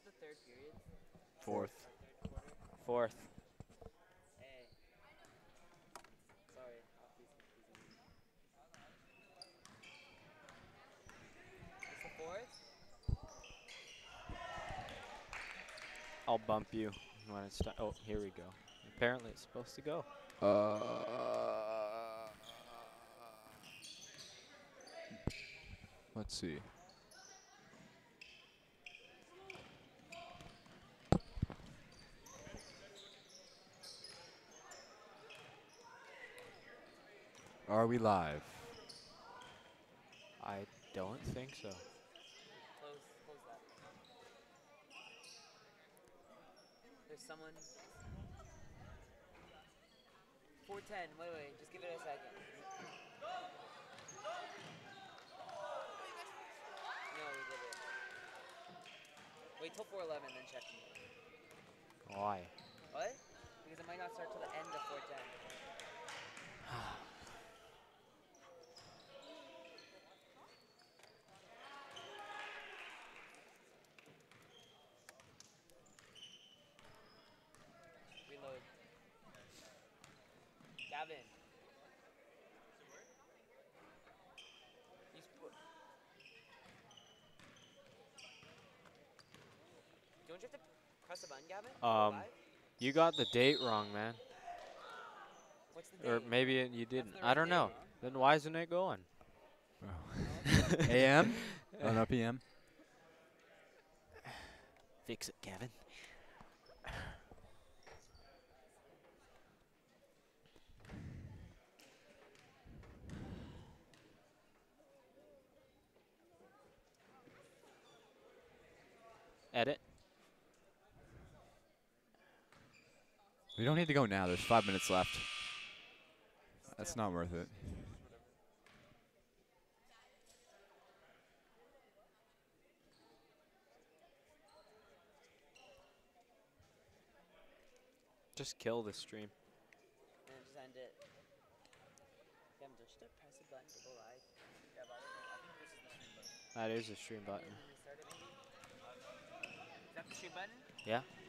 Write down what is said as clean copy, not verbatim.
the third period? Fourth. Third quarter? Fourth. Hey. Sorry, off these confusing. It's the fourth? I'll bump you when it's done. Oh, here we go. Apparently it's supposed to go. Let's see. Are we live? I don't think so. Close that. There's someone. 410. Wait. Just give it a second. No, we did it. Wait till 411, then check me. Why? What? Because it might not start till the end of 410. Reload. Gavin. Don't you have to press a button, Gavin? To go live? You got the date wrong, man. What's the date? Or maybe you didn't. the I right don't date, know. huh? Then why isn't it going? AM? Oh, no, PM. Fix it, Kevin. Edit. We don't need to go now. There's 5 minutes left. That's not worth it. Just kill the stream. And just end it. Gavin, don't you have to press a button to go live? Yeah, but I think this is the stream button. That is a stream button. Restart it maybe? Is that the stream button? Yeah.